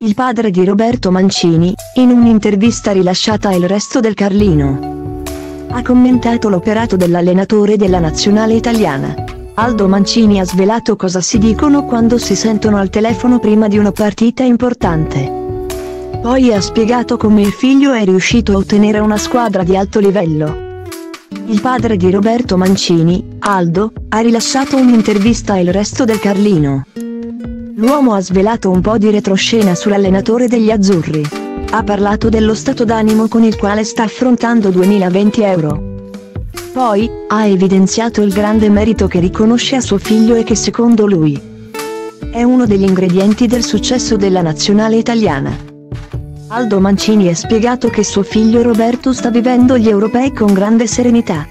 Il padre di Roberto Mancini, in un'intervista rilasciata a Il Resto del Carlino, ha commentato l'operato dell'allenatore della nazionale italiana. Aldo Mancini ha svelato cosa si dicono quando si sentono al telefono prima di una partita importante. Poi ha spiegato come il figlio è riuscito a ottenere una squadra di alto livello. Il padre di Roberto Mancini, Aldo, ha rilasciato un'intervista a Il Resto del Carlino. L'uomo ha svelato un po' di retroscena sull'allenatore degli azzurri. Ha parlato dello stato d'animo con il quale sta affrontando 2020 Euro. Poi, ha evidenziato il grande merito che riconosce a suo figlio e che secondo lui è uno degli ingredienti del successo della nazionale italiana. Aldo Mancini ha spiegato che suo figlio Roberto sta vivendo gli europei con grande serenità.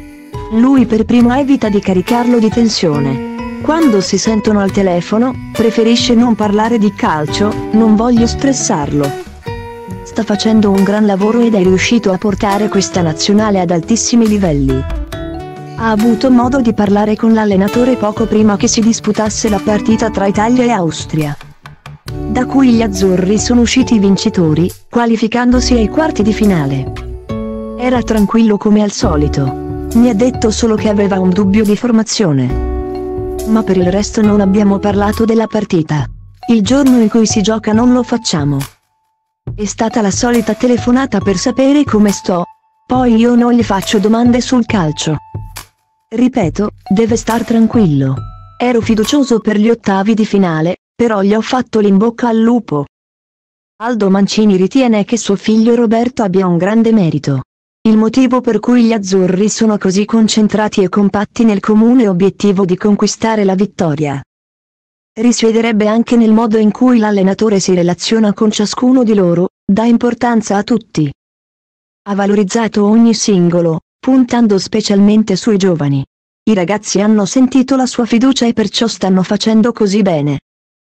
Lui per primo evita di caricarlo di tensione. Quando si sentono al telefono, preferisce non parlare di calcio, non voglio stressarlo. Sta facendo un gran lavoro ed è riuscito a portare questa nazionale ad altissimi livelli. Ha avuto modo di parlare con l'allenatore poco prima che si disputasse la partita tra Italia e Austria, da cui gli azzurri sono usciti vincitori, qualificandosi ai quarti di finale. Era tranquillo come al solito. Mi ha detto solo che aveva un dubbio di formazione. Ma per il resto non abbiamo parlato della partita. Il giorno in cui si gioca non lo facciamo. È stata la solita telefonata per sapere come sto. Poi io non gli faccio domande sul calcio. Ripeto, deve star tranquillo. Ero fiducioso per gli ottavi di finale, però gli ho fatto l'in bocca al lupo. Aldo Mancini ritiene che suo figlio Roberto abbia un grande merito. Il motivo per cui gli azzurri sono così concentrati e compatti nel comune obiettivo di conquistare la vittoria risiederebbe anche nel modo in cui l'allenatore si relaziona con ciascuno di loro, dà importanza a tutti. Ha valorizzato ogni singolo, puntando specialmente sui giovani. I ragazzi hanno sentito la sua fiducia e perciò stanno facendo così bene.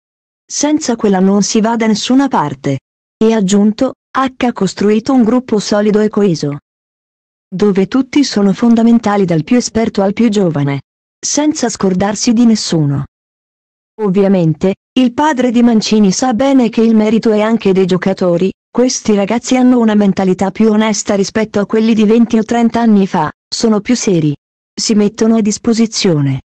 Senza quella non si va da nessuna parte. E ha aggiunto, ha costruito un gruppo solido e coeso, dove tutti sono fondamentali dal più esperto al più giovane, senza scordarsi di nessuno. Ovviamente, il padre di Mancini sa bene che il merito è anche dei giocatori, questi ragazzi hanno una mentalità più onesta rispetto a quelli di 20 o 30 anni fa, sono più seri. Si mettono a disposizione.